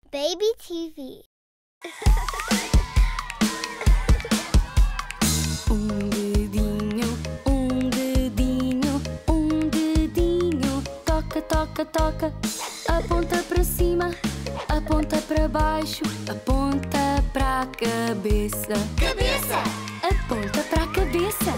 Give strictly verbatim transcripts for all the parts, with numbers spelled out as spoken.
Baby T V. Um dedinho, um dedinho, um dedinho. Toca, toca, toca. Aponta para cima, aponta para baixo, aponta para a cabeça. Cabeça! Aponta para a cabeça.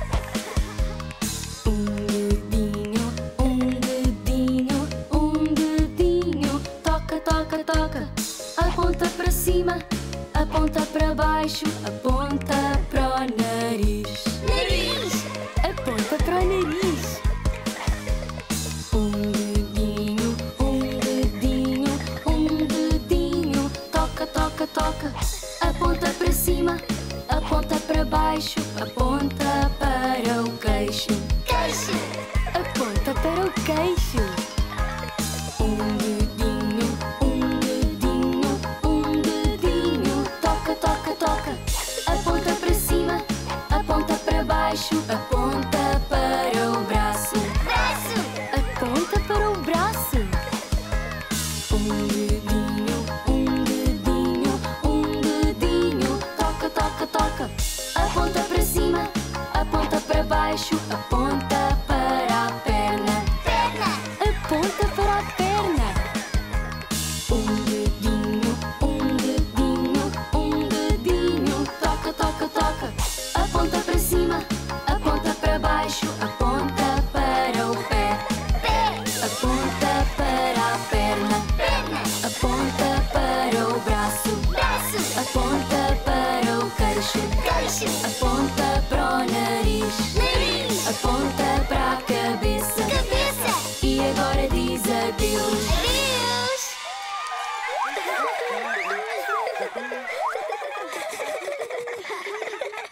Um dedinho, um dedinho, um dedinho. Toca, toca, toca. Aponta para cima, aponta para baixo, aponta para o nariz. Nariz! Aponta para o nariz. Um dedinho, um dedinho, um dedinho. Toca, toca, toca. Aponta para cima, aponta para baixo, aponta para o queixo. Queixo! Aponta para o queixo. Um dedinho, um dedinho, um dedinho. Toca, toca, toca. Aponta para cima, aponta para baixo, aponta para o braço. Braço! Aponta para o braço. Um dedinho, um dedinho, um dedinho. Toca, toca, toca. Aponta para cima, aponta para baixo, aponta para a perna. Perna! Aponta para a perna. Um dedinho, um dedinho, um dedinho. Toca, toca, toca. Aponta para cima, aponta para baixo, aponta para o pé. Pé! Aponta para a perna. Perna! Aponta para o braço. Braço! Aponta para o queixo. Queixo! Aponta para o nariz. Nariz! Aponta para a cabeça. Cabeça! E agora diz adeus. Adeus!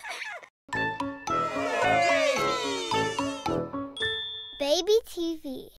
Baby T V.